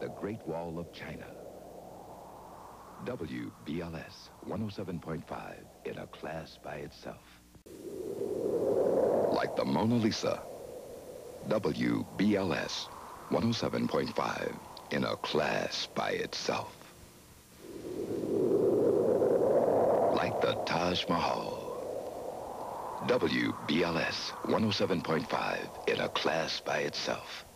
the Great Wall of China. WBLS 107.5 in a class by itself. Like the Mona Lisa, WBLS 107.5 in a class by itself. Like the Taj Mahal, WBLS 107.5 in a class by itself.